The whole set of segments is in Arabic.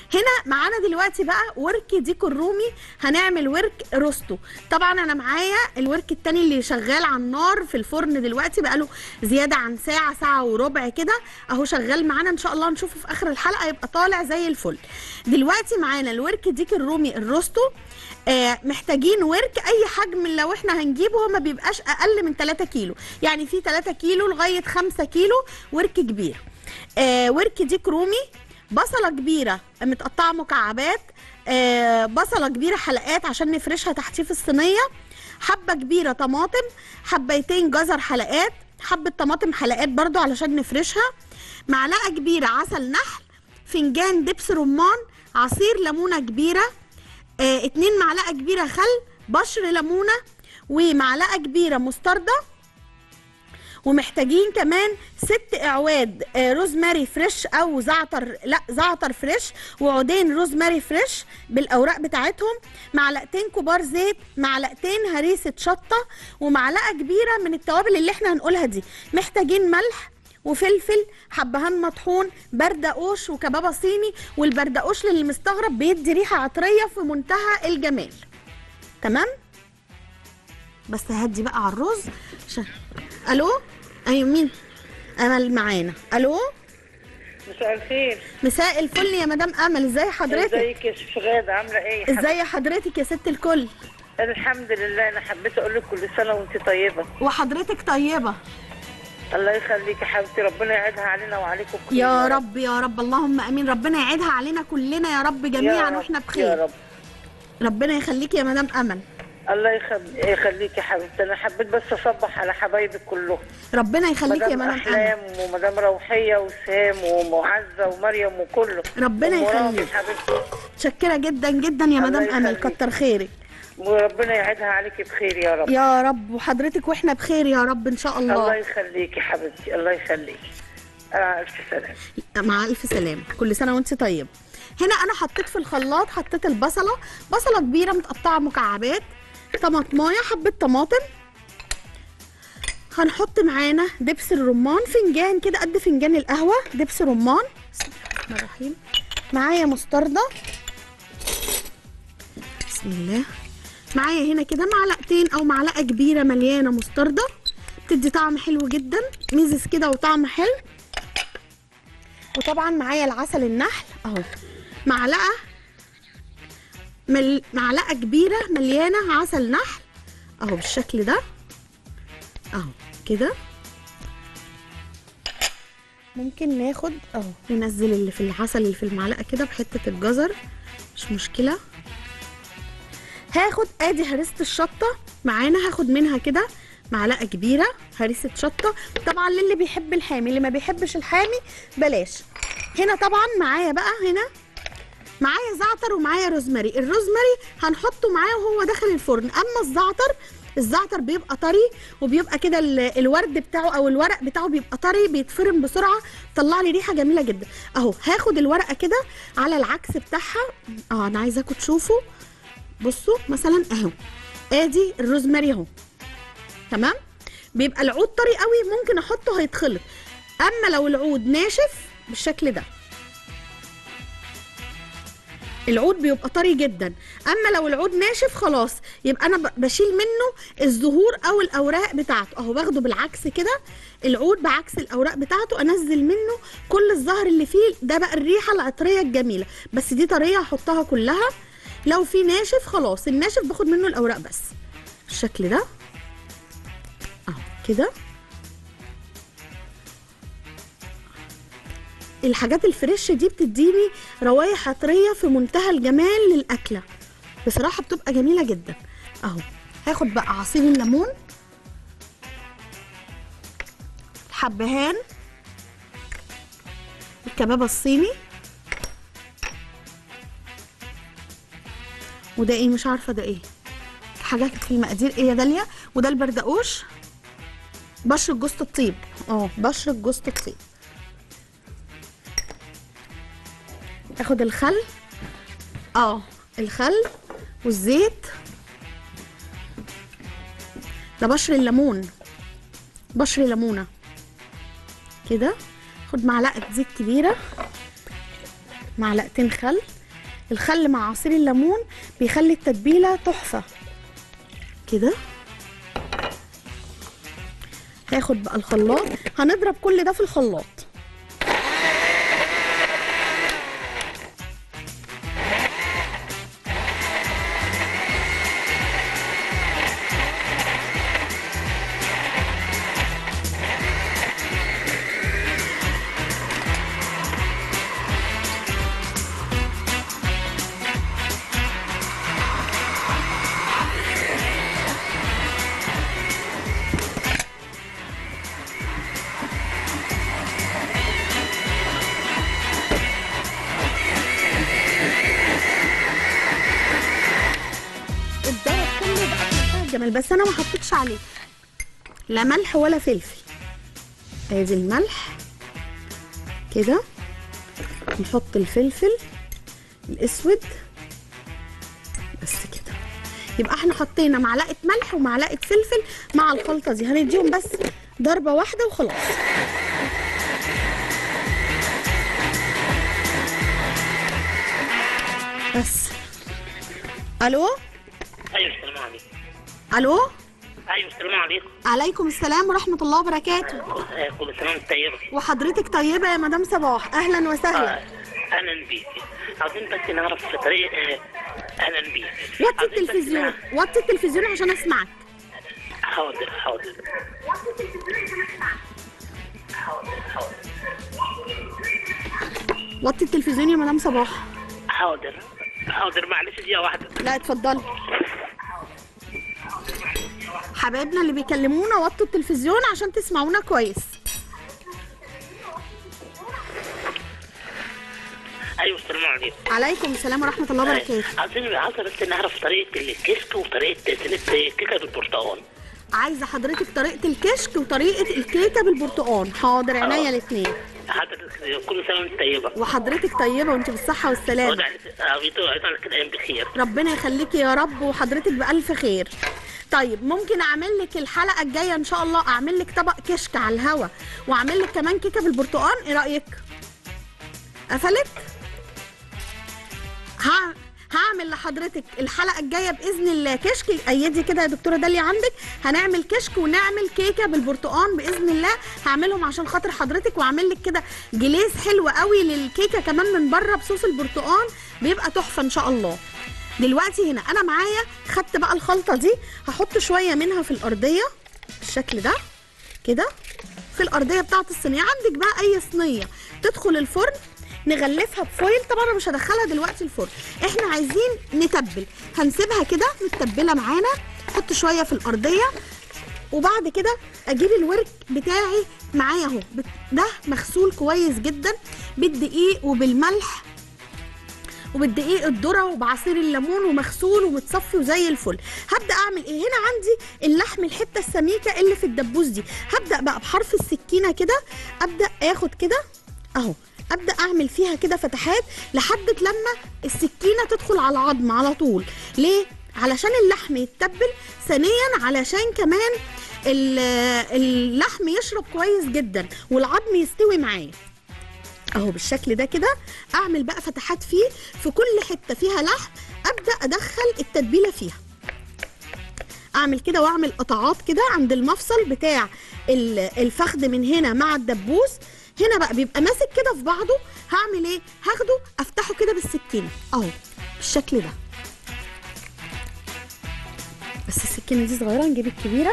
هنا معانا دلوقتي بقى ورك ديك الرومي، هنعمل ورك روستو. طبعا انا معايا الورك التاني اللي شغال على النار في الفرن دلوقتي بقاله زياده عن ساعه، ساعه وربع كده اهو شغال معانا، ان شاء الله نشوفه في اخر الحلقه يبقى طالع زي الفل. دلوقتي معانا الورك ديك الرومي الروستو. محتاجين ورك اي حجم لو احنا هنجيبه، هو ما بيبقاش اقل من 3 كيلو، يعني في 3 كيلو لغايه 5 كيلو ورك كبير. ورك ديك رومي، بصله كبيره متقطعه مكعبات، بصله كبيره حلقات عشان نفرشها تحتيه في الصينيه، حبه كبيره طماطم، حبيتين جزر حلقات، حبه طماطم حلقات برضو علشان نفرشها، معلقه كبيره عسل نحل، فنجان دبس رمان، عصير ليمونه كبيره، 2 معلقه كبيره خل، بشر ليمونه، ومعلقه كبيره مستردة، ومحتاجين كمان 6 اعواد روزماري فريش او زعتر فريش، وعودين روزماري فريش بالاوراق بتاعتهم، معلقتين كبار زيت، معلقتين هريسه شطه، ومعلقه كبيره من التوابل اللي احنا هنقولها دي. محتاجين ملح وفلفل، حبهان مطحون، بردقوش وكبابه صيني، والبردقوش للي مستغرب بيدي ريحه عطريه في منتهى الجمال. تمام؟ بس هدي بقى على الرز الو. ايوه مين؟ امل معانا. الو مساء الخير. مساء الفل يا مدام امل، ازي حضرتك؟ ازيك يا شيخ غاده، عامله ايه؟ ازي حضرتك يا ست الكل؟ الحمد لله. انا حبيت اقول لك كل سنه وانت طيبه. وحضرتك طيبه. الله يخليكي يا حبيبتي، ربنا يعيدها علينا وعليكم كلنا يا رب يا رب، اللهم امين، ربنا يعيدها علينا كلنا يا رب جميعا واحنا بخير يا رب. ربنا يخليكي يا مدام امل. الله يخليكي يا حبيبتي. انا حبيت بس اصبح على حبايبك كلهم. ربنا يخليكي يا مدام احلام امل، ومدام روحيه وسام ومعزه ومريم وكله. ربنا يخليكي حبيبتي. متشكره جدا جدا يا مدام امل، كتر خيرك وربنا يعيدها عليكي بخير يا رب. يا رب، وحضرتك واحنا بخير يا رب ان شاء الله. الله يخليكي حبيبتي، الله يخليكي. الف سلامه. مع الف سلامه، كل سنه وانت طيب. هنا انا حطيت في الخلاط، حطيت بصله كبيره متقطعه مكعبات، طماطمايه، حبه طماطم، هنحط معانا دبس الرمان، فنجان كده قد فنجان القهوه دبس رمان، بسم الله الرحمن الرحيم، معايا مستردة، بسم الله، معايا هنا كده معلقتين او معلقه كبيره مليانه مستردة، بتدي طعم حلو جدا، ميزز كده وطعم حلو. وطبعا معايا العسل النحل اهو، معلقه كبيره مليانه عسل نحل اهو بالشكل ده اهو كده. ممكن ناخد اهو ننزل اللي في العسل اللي في المعلقه كده بحته الجزر، مش مشكله. هاخد ادي هريسه الشطه معانا، هاخد منها كده معلقه كبيره هريسه شطه، طبعا للي بيحب الحامي، اللي ما بيحبش الحامي بلاش. هنا طبعا معايا بقى، هنا معايا زعتر ومعايا روزماري، الروزماري هنحطه معاه وهو داخل الفرن، اما الزعتر بيبقى طري، وبيبقى كده الورد بتاعه او الورق بتاعه بيبقى طري، بيتفرم بسرعه، طلع لي ريحه جميله جدا اهو. هاخد الورقه كده على العكس بتاعها انا عايزاكم تشوفوا، بصوا مثلا اهو ادي الروزماري اهو، تمام؟ بيبقى العود طري قوي، ممكن احطه هيتخلط، اما لو العود ناشف بالشكل ده، العود بيبقى طري جدا، اما لو العود ناشف خلاص يبقى انا بشيل منه الزهور او الاوراق بتاعته اهو، باخده بالعكس كده، العود بعكس الاوراق بتاعته، انزل منه كل الزهر اللي فيه ده، بقى الريحه العطريه الجميله، بس دي طريه هحطها كلها. لو في ناشف خلاص، الناشف باخد منه الاوراق بس بالشكل ده اهو كده. الحاجات الفريش دي بتديني روايح عطريه في منتهى الجمال للاكله، بصراحه بتبقى جميله جدا اهو. هاخد بقى عصير الليمون، الحبهان، الكبابه الصيني، وده ايه مش عارفه ده ايه، حاجات في المقادير ايه يا داليا، وده البردقوش، بشر جوز الطيب بشر جوز الطيب. اخد الخل الخل والزيت، ده بشر الليمون، بشر ليمونه كده. خد معلقه زيت كبيره، معلقتين خل، الخل مع عصير الليمون بيخلي التتبيله تحفه كده. هاخد بقى الخلاط، هنضرب كل ده في الخلاط. الجمال بس انا ما حطيتش عليه لا ملح ولا فلفل. ادي الملح كده، نحط الفلفل الاسود بس كده. يبقى احنا حطينا معلقه ملح ومعلقه فلفل مع الخلطه دي، هنديهم بس ضربه واحده وخلاص. بس الو. ايوه السلام عليكم. الو. ايوه السلام عليكم. عليكم السلام ورحمه الله وبركاته. كل سنه وانت طيبه. وحضرتك طيبه يا مدام صباح، اهلا وسهلا. اهلا بيكي. عاوزين بس نعرف طريقه. اهلا بيكي. وطي التلفزيون، وطي التلفزيون عشان اسمعك. حاضر حاضر. وطي التلفزيون يا مدام صباح. حاضر حاضر، معلش دقيقه واحده. لا اتفضلي. حبايبنا اللي بيكلمونا وطوا التلفزيون عشان تسمعونا كويس. ايوه السلام عليكم. عليكم السلام ورحمه الله وبركاته. عاوزة بس نعرف طريقه الكشك وطريقه سلق الكيكه بالبرتقال. عايزه حضرتك طريقه الكشك وطريقه الكيكه بالبرتقال. حاضر، عينيا الاثنين. حضرتك كل سنه وانت طيبه. وحضرتك طيبه وانت بالصحه والسلامه. عايزك الايام بخير. ربنا يخليكي يا رب، وحضرتك بالف خير. طيب ممكن اعمل لك الحلقه الجايه ان شاء الله، اعمل لك طبق كشك على الهوا واعمل لك كمان كيكه بالبرتقال، ايه رايك؟ قفلت؟ هعمل لحضرتك الحلقه الجايه باذن الله كشك. ايدي كده يا دكتوره داليا عندك، هنعمل كشك ونعمل كيكه بالبرتقال باذن الله. هعملهم عشان خاطر حضرتك، واعمل لك كده جليس حلو قوي للكيكه كمان من بره بصوص البرتقال، بيبقى تحفه ان شاء الله. دلوقتي هنا انا معايا خدت بقى الخلطه دي، هحط شويه منها في الارضيه بالشكل ده كده، في الارضيه بتاعه الصينيه. عندك بقى اي صينيه تدخل الفرن، نغلفها بفويل. طبعا انا مش هدخلها دلوقتي الفرن، احنا عايزين نتبل، هنسيبها كده متبله معانا. احط شويه في الارضيه، وبعد كده اجيب الورك بتاعي معايا اهو، ده مغسول كويس جدا بالدقيق وبالملح وبالدقيق الذره وبعصير الليمون، ومغسول ومتصفي وزي الفل. هبدا اعمل ايه؟ هنا عندي اللحم، الحته السميكه اللي في الدبوس دي، هبدا بقى بحرف السكينه كده، ابدا اخد كده اهو، ابدا اعمل فيها كده فتحات لحد لما السكينه تدخل على العظم على طول. ليه؟ علشان اللحم يتبل، ثانيا علشان كمان اللحم يشرب كويس جدا والعظم يستوي معاه. اهو بالشكل ده كده. اعمل بقى فتحات فيه، في كل حته فيها لحم ابدا ادخل التتبيله فيها. اعمل كده واعمل قطعات كده عند المفصل بتاع الفخذ من هنا مع الدبوس. هنا بقى بيبقى ماسك كده في بعضه. هعمل ايه؟ هاخده افتحه كده بالسكينه اهو بالشكل ده، بس السكينه دي صغيره، نجيب الكبيره.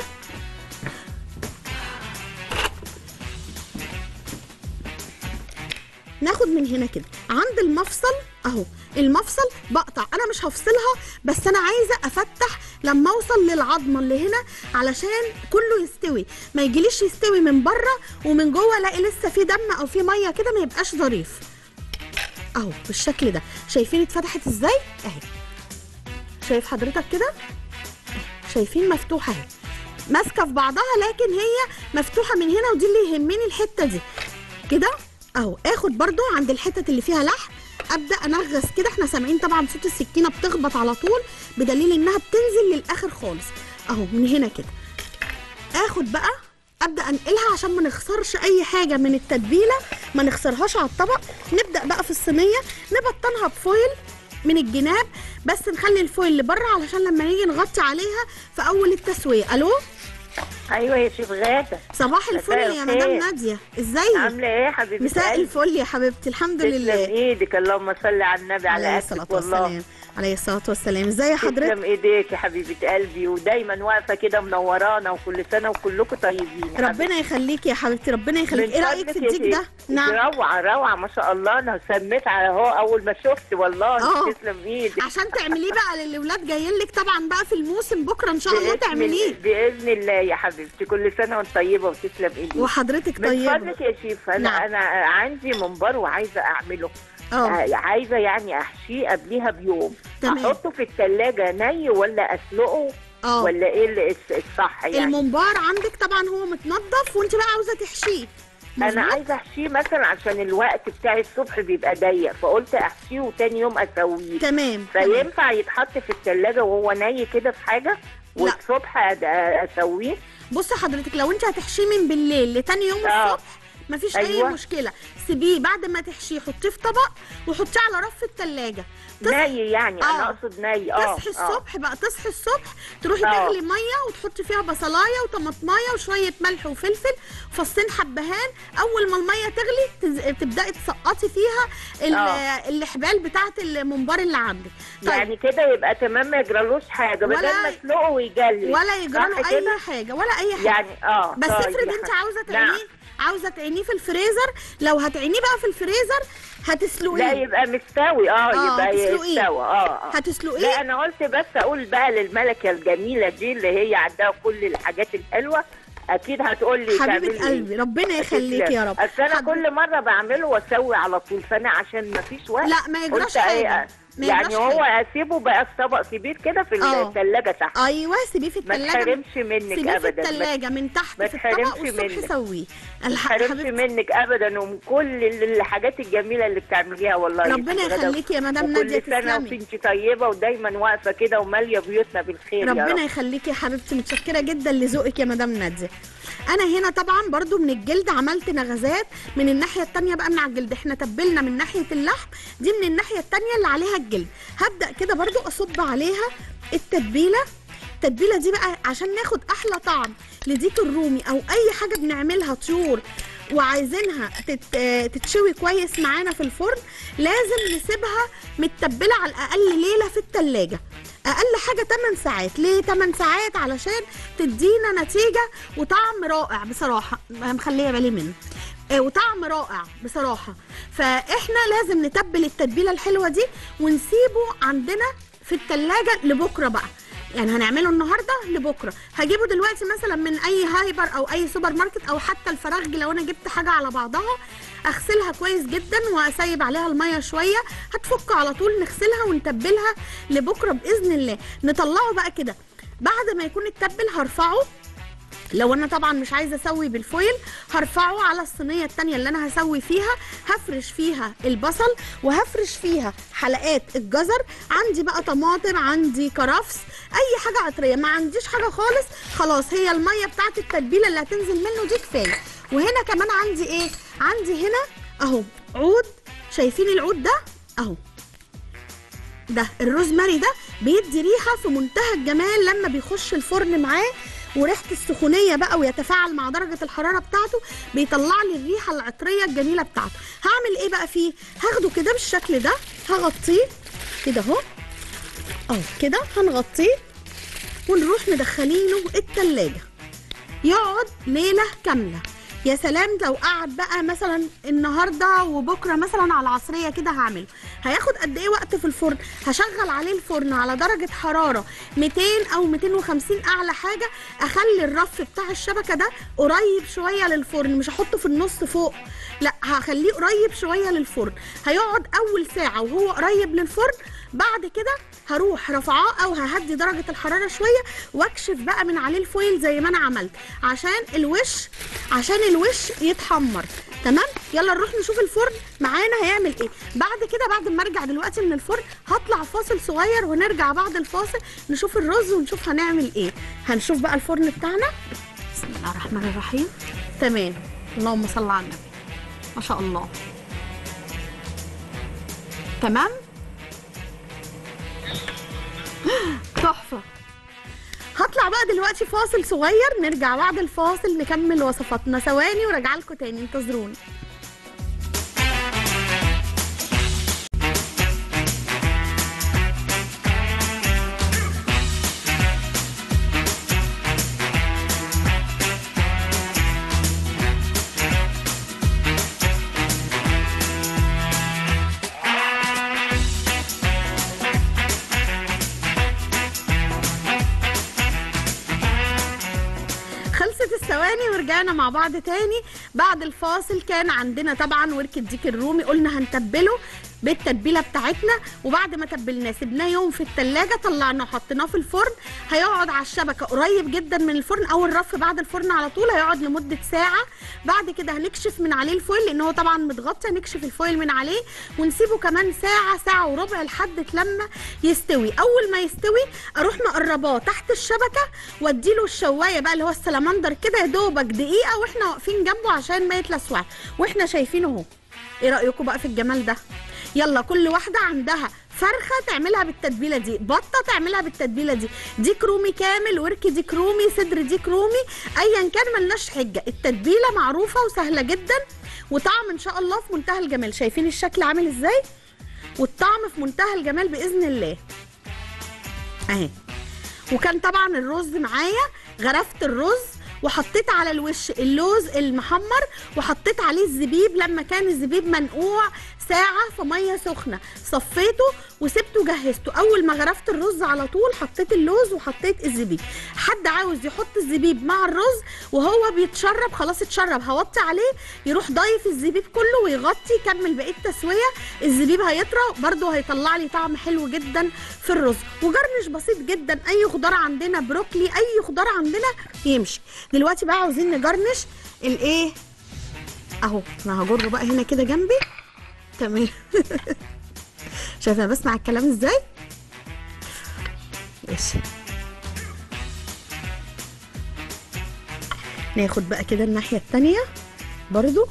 ناخد من هنا كده عند المفصل اهو، المفصل بقطع. انا مش هفصلها، بس انا عايزه افتح لما اوصل للعظمه اللي هنا علشان كله يستوي، ما يجيليش يستوي من بره ومن جوه الاقي لسه في دم او في ميه كده، ما يبقاش ظريف. اهو بالشكل ده. شايفين اتفتحت ازاي؟ اهي شايف حضرتك كده؟ شايفين مفتوحه اهي، ماسكه في بعضها، لكن هي مفتوحه من هنا، ودي اللي يهمني الحته دي كده اهو. اخد برضو عند الحتت اللي فيها لحم، ابدا انغص كده. احنا سامعين طبعا صوت السكينه بتخبط على طول، بدليل انها بتنزل للاخر خالص اهو من هنا كده. اخد بقى ابدا انقلها عشان ما نخسرش اي حاجه من التتبيله، ما نخسرهاش على الطبق. نبدا بقى في الصينيه نبطنها بفويل من الجناب، بس نخلي الفويل اللي بره علشان لما نيجي نغطي عليها في اول التسويه. الو. ايوه يا شيف غاده. صباح الفل يا مدام ناديه، ازيك؟ عامله ايه يا حبيبتي؟ مساء الفل يا حبيبتي، الحمد لله. تسلم ايدك، اللهم صل على النبي على اكلك والله. عليه الصلاه والسلام. ازي حضرتك؟ تسلم ايديك يا حبيبه قلبي، ودايما واقفه كده منورانا، وكل سنه وكلكم طيبين. ربنا يخليكي يا حبيبتي، ربنا يخليك. ايه رايك في الديك ده؟ نعم روعه روعه ما شاء الله، انا سميت على اهو اول ما شفت والله. تسلم ايدك. عشان تعمليه بقى للاولاد جايين لك طبعا بقى في الموسم بكره ان شاء الله تعمليه باذن الله يا حبيبتي. كل سنه وانت طيبه وتسلم ايدك. وحضرتك طيبه. من فضلك يا شيف، انا عندي منبر وعايزه اعمله. عايزه يعني احشيه قبلها بيوم. احطه في الثلاجه ني ولا اسلقه؟ ولا ايه الصح يعني؟ الممبار عندك طبعا هو متنضف وانت بقى عاوزه تحشيه. انا عايزه احشيه مثلا عشان الوقت بتاعي الصبح بيبقى ضيق، فقلت احشيه وتاني يوم اسويه. تمام. فينفع يتحط في الثلاجه وهو ني كده في حاجه والصبح اسويه؟ بصي حضرتك، لو انت هتحشيه من بالليل لتاني يوم الصبح مفيش اي مشكله. سيبيه بعد ما تحشيه حطيه في طبق وحطيه على رف الثلاجه. ني يعني انا اقصد ني. تصحي الصبح بقى، تصحي الصبح تروحي تغلي ميه وتحطي فيها بصلايه وطماطمايه وشويه ملح وفلفل وفصين حبهان. اول ما الميه تغلي تبداي تسقطي فيها الحبال بتاعه الممبار اللي عندك. طيب يعني كده يبقى تمام، ما يجرالوش حاجه بدل ما اسلقه ويجلي ولا يجراله اي حاجه ولا اي حاجه يعني. بس افرض انت عاوزه تعينيه في الفريزر. لو هتعينيه بقى في الفريزر هتسلقيه. لا يبقى مستوي. يبقى يستوى. هتسلقيه. لا انا قلت بس اقول بقى للملكه الجميله دي اللي هي عندها كل الحاجات الحلوه، اكيد هتقول لي حبيبه قلبي ربنا يخليك يا رب. اصل انا كل مره بعمله واسوي على طول، فانا عشان ما فيش وقت لا ما يجراش حاجه. يعني هو اسيبه بقى في طبق كبير كده في الثلاجه تحت. ايوه سيبيه في الثلاجه، ما تحرمش منك ابدا. سيبيه في الثلاجه من تحت في الطبق والصبح سويه. ما تحرمش منك ابدا، ومن كل الحاجات الجميله اللي بتعمليها والله. ربنا يخليكي يا مدام ناديه، تسلمي. كل سنه وانت طيبه ودايما واقفه كده وماليه بيوتنا بالخير. ربنا يخليكي يا حبيبتي، متشكره جدا لذوقك يا مدام ناديه. انا هنا طبعا برضو من الجلد عملت نغزات من الناحيه الثانيه بقى من على الجلد. احنا تبلنا من ناحيه اللحم، دي من الناحيه الثانيه اللي عليها الجلد. هبدا كده برضو اصب عليها التتبيله دي بقى عشان ناخد احلى طعم لديك الرومي او اي حاجه بنعملها طيور وعايزينها تتشوي كويس معانا في الفرن. لازم نسيبها متبله على الاقل ليله في الثلاجه، اقل حاجه 8 ساعات. ليه 8 ساعات؟ علشان تدينا نتيجه وطعم رائع بصراحه، مخليه بالي منه وطعم رائع بصراحه. فاحنا لازم نتبل التتبيله الحلوه دي ونسيبه عندنا في الثلاجه لبكره بقى. يعني هنعمله النهارده لبكره. هجيبه دلوقتي مثلا من اي هايبر او اي سوبر ماركت او حتى الفراخجي لو انا جبت حاجه على بعضها، اغسلها كويس جدا واسيب عليها الميه شويه، هتفك على طول. نغسلها ونتبلها لبكره باذن الله. نطلعه بقى كده بعد ما يكون التبل، هرفعه. لو انا طبعا مش عايزه اسوي بالفويل هرفعه على الصينيه الثانيه اللي انا هسوي فيها. هفرش فيها البصل وهفرش فيها حلقات الجزر. عندي بقى طماطم، عندي كرفس، اي حاجه عطريه. ما عنديش حاجه خالص، خلاص هي الميه بتاعت التتبيله اللي هتنزل منه دي كفايه. وهنا كمان عندي ايه؟ عندي هنا اهو عود. شايفين العود ده اهو؟ ده الروزماري ده بيدي ريحه في منتهى الجمال لما بيخش الفرن معاه، وريحه السخونيه بقى ويتفاعل مع درجه الحراره بتاعته، بيطلع لي الريحه العطريه الجميله بتاعته. هعمل ايه بقى فيه؟ هاخده كده بالشكل ده، هغطيه كده اهو كده، هنغطيه ونروح مدخلينه التلاجة يقعد ليله كامله. يا سلام لو قعد بقى مثلا النهارده وبكره مثلا على العصريه كده هعمله. هياخد قد ايه وقت في الفرن؟ هشغل عليه الفرن على درجه حراره 200 او 250 اعلى حاجه. اخلي الرف بتاع الشبكه ده قريب شويه للفرن، مش هحطه في النص فوق، لا هخليه قريب شويه للفرن. هيقعد اول ساعه وهو قريب للفرن. بعد كده هروح رفعاه او ههدي درجه الحراره شويه واكشف بقى من عليه الفويل زي ما انا عملت عشان الوش يتحمر. تمام؟ يلا نروح نشوف الفرن معانا هيعمل ايه. بعد كده بعد ما ارجع دلوقتي من الفرن هطلع فاصل صغير ونرجع بعد الفاصل نشوف الرز ونشوف هنعمل ايه. هنشوف بقى الفرن بتاعنا. بسم الله الرحمن الرحيم. تمام، اللهم صل على النبي، ما شاء الله. تمام. تحفه. هطلع بقى دلوقتي فاصل صغير، نرجع بعد الفاصل نكمل وصفاتنا. ثواني وراجعه لكم تاني، انتظروني. الثواني ورجعنا مع بعض تاني بعد الفاصل. كان عندنا طبعا ورك الديك الرومي، قلنا هنتبله بالتتبيله بتاعتنا، وبعد ما تبلناه سيبناه يوم في التلاجة، طلعناه حطيناه في الفرن. هيقعد على الشبكه قريب جدا من الفرن او الرف بعد الفرن على طول، هيقعد لمده ساعه. بعد كده هنكشف من عليه الفويل لان هو طبعا متغطي، هنكشف الفويل من عليه ونسيبه كمان ساعه، ساعه وربع لحد لما يستوي. اول ما يستوي اروح مقرباه تحت الشبكه واديله الشوايه بقى اللي هو السلمندر كده، يا دوبك دقيقه واحنا واقفين جنبه عشان ما يتلسوعش واحنا شايفينه اهو. ايه رايكم بقى في الجمال ده؟ يلا كل واحده عندها فرخه تعملها بالتتبيله دي، بطه تعملها بالتتبيله دي، ديك رومي كامل، ورك ديك رومي، صدر ديك رومي، ايا كان ملناش حجه. التتبيله معروفه وسهله جدا، وطعم ان شاء الله في منتهى الجمال. شايفين الشكل عامل ازاي؟ والطعم في منتهى الجمال باذن الله اهي. وكان طبعا الرز معايا، غرفت الرز وحطيت على الوش اللوز المحمر وحطيت عليه الزبيب لما كان الزبيب منقوع ساعة في مية سخنة، صفيته وسبته جهزته. أول ما غرفت الرز على طول حطيت اللوز وحطيت الزبيب. حد عاوز يحط الزبيب مع الرز وهو بيتشرب، خلاص اتشرب، هوطي عليه يروح ضايف الزبيب كله ويغطي، يكمل بقية التسوية. الزبيب هيطرى برده، هيطلع لي طعم حلو جدا في الرز. وجرنش بسيط جدا، أي خضار عندنا، بروكلي، أي خضار عندنا يمشي. دلوقتي بقى عاوزين نجرنش الايه اهو. انا هجره بقى هنا كده جنبي، تمام. شايفه انا بسمع الكلام ازاي؟ ماشي. ناخد بقى كده الناحيه التانيه برضو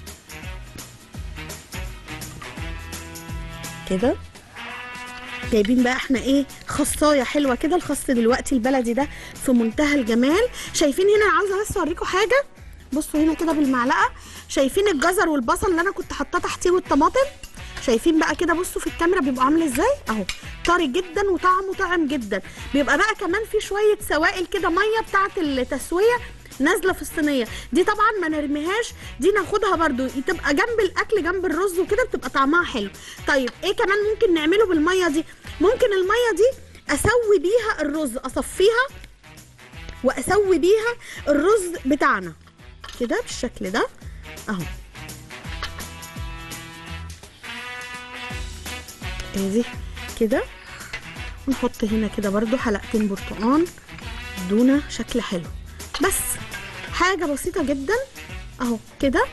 كده. جايبين بقى احنا ايه، خصايه حلوه كده. الخص دلوقتي البلدي ده في منتهى الجمال. شايفين هنا، عاوزه بس اوريكم حاجه، بصوا هنا كده بالمعلقه، شايفين الجزر والبصل اللي انا كنت حاطاه تحتيه والطماطم؟ شايفين بقى كده، بصوا في الكاميرا بيبقى عامل ازاي اهو، طري جدا وطعمه طعم جدا. بيبقى بقى كمان في شويه سوائل كده، ميه بتاعه التسويه نازله في الصينيه دي، طبعا ما نرميهاش، دي ناخدها برده تبقى جنب الاكل جنب الرز وكده، بتبقى طعمها حلو. طيب ايه كمان ممكن نعمله بالميه دي؟ ممكن الميه دي اسوي بيها الرز، اصفيها واسوي بيها الرز بتاعنا كده بالشكل ده اهو. ادي كده، ونحط هنا كده برده حلقتين برتقان يدونا شكل حلو. بس حاجه بسيطه جدا اهو كده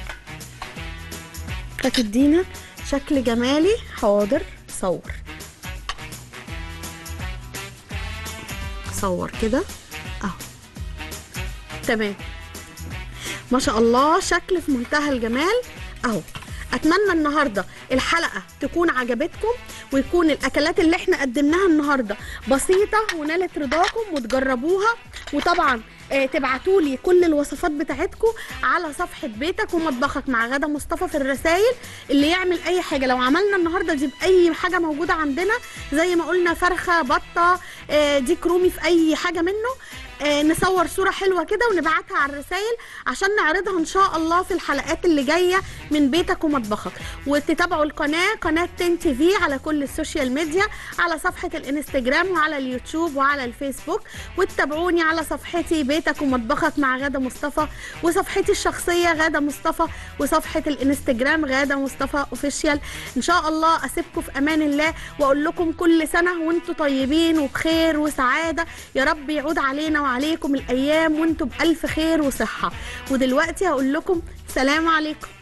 هتدينا شكل جمالي. حاضر، صور كده اهو، تمام، ما شاء الله، شكل في منتهى الجمال اهو. اتمنى النهارده الحلقه تكون عجبتكم، ويكون الاكلات اللي احنا قدمناها النهارده بسيطه ونالت رضاكم وتجربوها. وطبعا تبعتوا لي كل الوصفات بتاعتكم على صفحه بيتك ومطبخك مع غادة مصطفى في الرسائل. اللي يعمل اي حاجه، لو عملنا النهارده دي باي حاجه موجوده عندنا زي ما قلنا، فرخه، بطه، ديك رومي، في اي حاجه منه، نصور صوره حلوه كده ونبعتها على الرسائل عشان نعرضها ان شاء الله في الحلقات اللي جايه من بيتك ومطبخك. وتتابعوا القناه، قناه 10 تي في، على كل السوشيال ميديا، على صفحه الانستجرام وعلى اليوتيوب وعلى الفيسبوك. وتتابعوني على صفحتي بيتك ومطبخك مع غادة مصطفى، وصفحتي الشخصيه غادة مصطفى، وصفحه الانستجرام غادة مصطفى اوفيشال. ان شاء الله اسيبكم في امان الله، واقول لكم كل سنه وانتم طيبين وبخير وسعاده، يا رب يعود علينا وعليكم الايام وانتم بالف خير وصحه. ودلوقتي هقول لكم سلام عليكم.